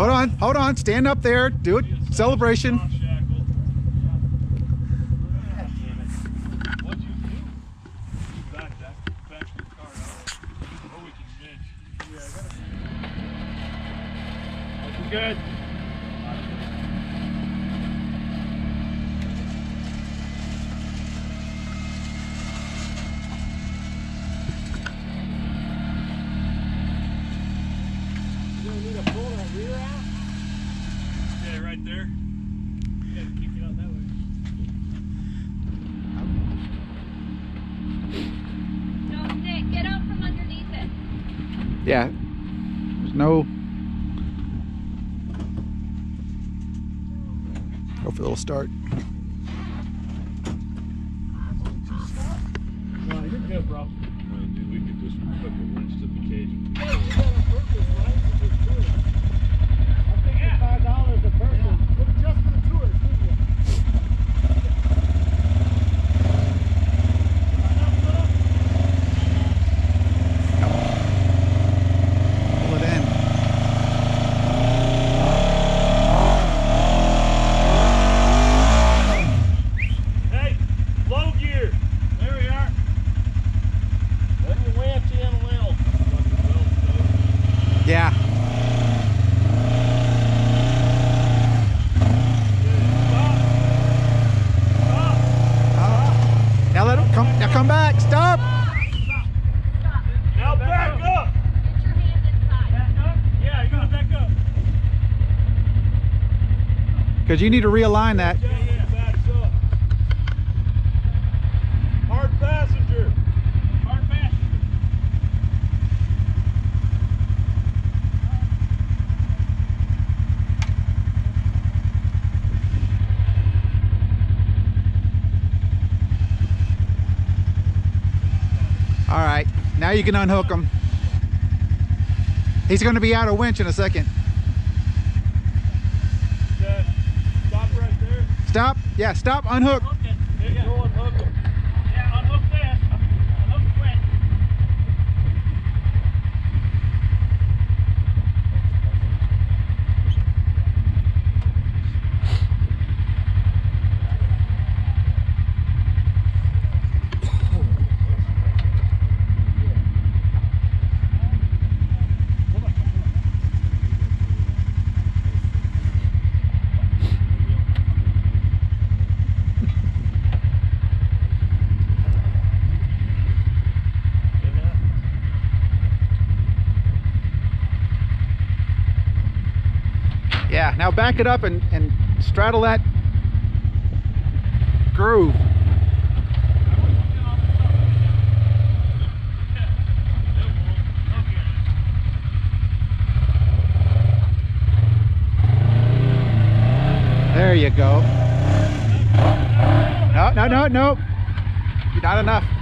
hold on. Stand up there. Do it. Celebration. Good. You don't need to pull that rear out? Yeah, right there. You gotta kick it out that way. No, Nick, get out from underneath it. Yeah. There's no. Go for a little start. No, you're good, bro. Dude, we could just hook a winch to the cage. You got on purpose, right? To just do it. I think it's $5 a person. But just for the tours, didn't you? Pull it in. Hey, low gear. There we are. Let me winch in a little. Yeah. Now let him come. Now come back. Stop. Now back up. Get your hand inside. Back up? Yeah, you gotta back up. Because you need to realign that. Yeah, backs up. Hard passenger. Hard passenger. All right. Now you can unhook him. He's going to be out of winch in a second. Okay. Stop right there. Stop. Yeah, stop. Unhook. Hook it. There you go. Unhook him. Yeah, unhook that. Unhook quick. Yeah, now back it up and straddle that groove. There you go. No. Not enough.